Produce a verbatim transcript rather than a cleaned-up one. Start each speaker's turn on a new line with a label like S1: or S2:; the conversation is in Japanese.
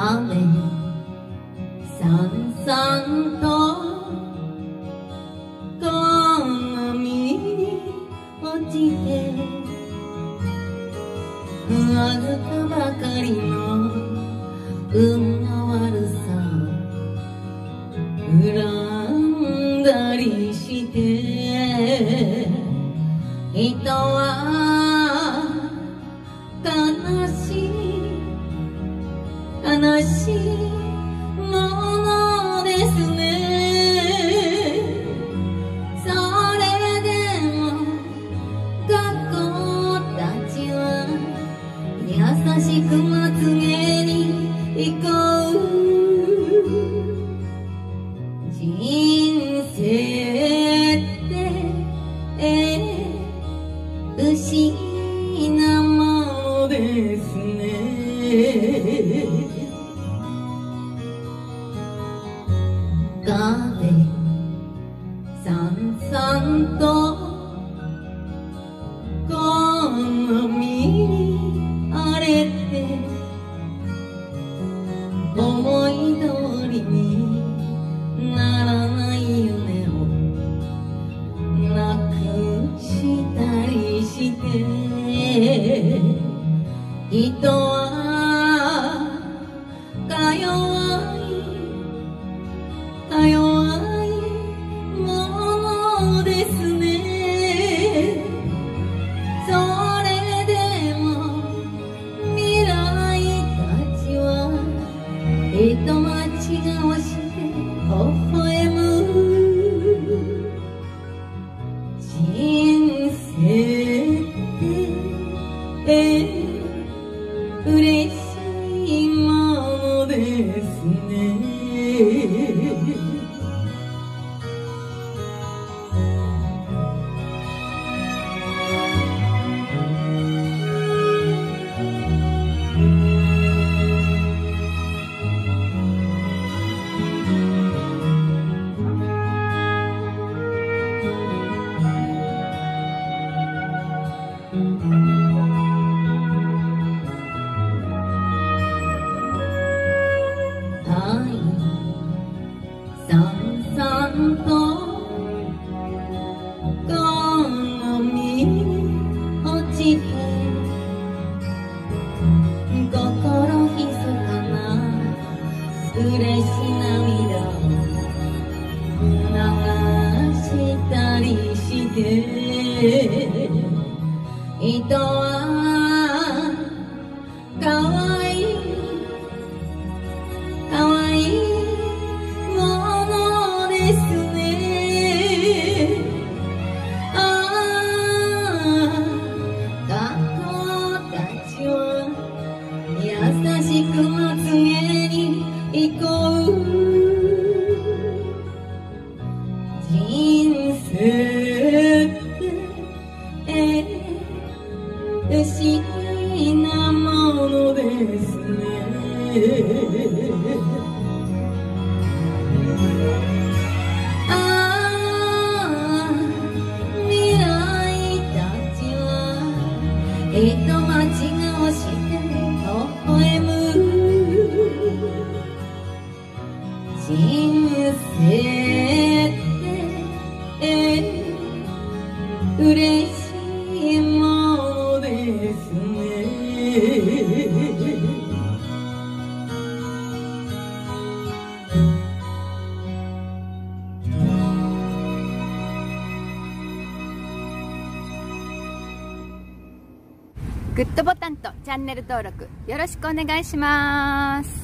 S1: 雨さんさんと鏡に落ちてわずかばかりの運の悪さ恨んだりして人は悲しい悲しいものですね。それでも学校たちは優しくまつげに行こう。人生って不思議なものですね。風さんさんと鏡に荒れて思い通りにならない夢をなくしたりして人はか弱いか弱いものですね。それでも未来たちは人待ち顔して微笑む。人生って嬉しいものですね。さんさんと鏡に落ちて心ひそかな嬉し涙を流したりして人はかわいいかわいい優しくまつげに行こう。人生って不思議なものですね。ああ未来たちは人待ち顔して微笑む。人生って嬉しいものですね。
S2: グッドボタンとチャンネル登録よろしくお願いします。